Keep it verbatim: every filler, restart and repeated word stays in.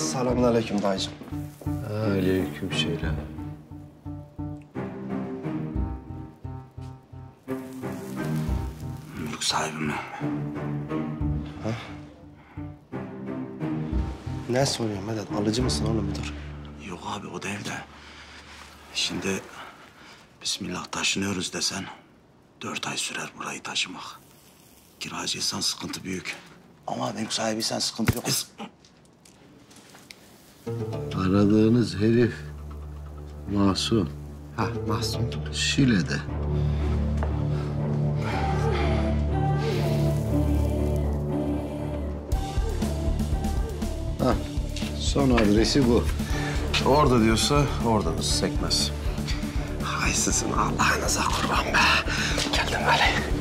Selamünaleyküm dayıcığım. Aleyküm selam. Mülk sahibi mi? Ne soruyorsun Medet? Alıcı mısın oğlum müdür? Yok abi o değil de. Şimdi Bismillah taşınıyoruz desen dört ay sürer burayı taşımak. Kiracıysan sıkıntı büyük. Ama mülk sahibiysen sıkıntı yok. Aradığınız herif Mahsun. Ha, Mahsun. Şile'de. Ha, son adresi bu. Orada diyorsa oradadır, sekmez. Hay sizin Allah'ınıza kurban be. Geldim böyle.